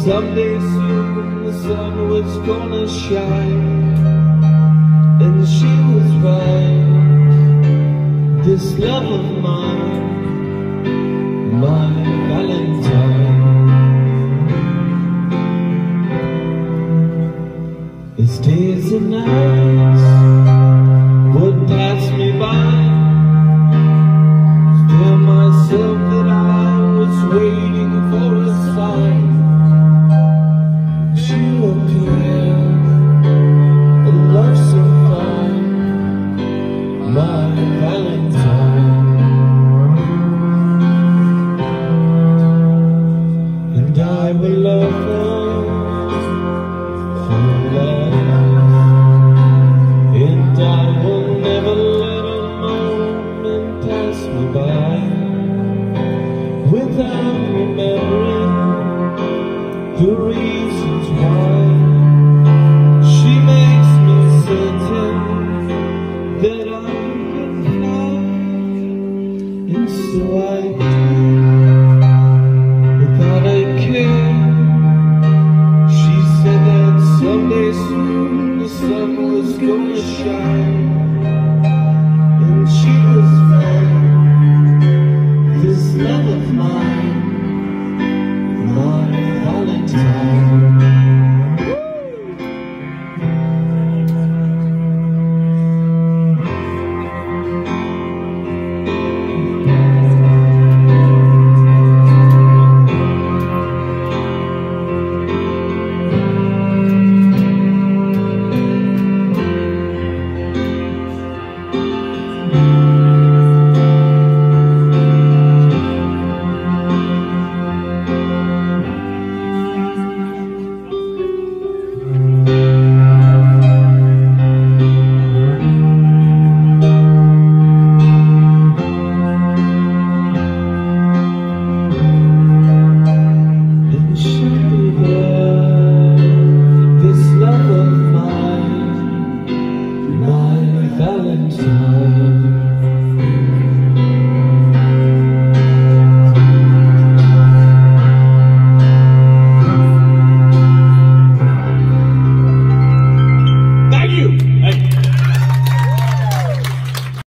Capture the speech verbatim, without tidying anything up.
Someday soon the sun was gonna shine, and she was right. This love of mine, my Valentine. Its days and nights would pass me by. Tell myself that I was waiting for a sign to appear, a love so fine, my Valentine. And I will love her for life, and I will never let a moment pass me by without remembering the reasons why. She makes me certain that I can fly, and so I do, without a care. She said that someday soon the sun was gonna shine, and she was right. This love of mine, my Valentine.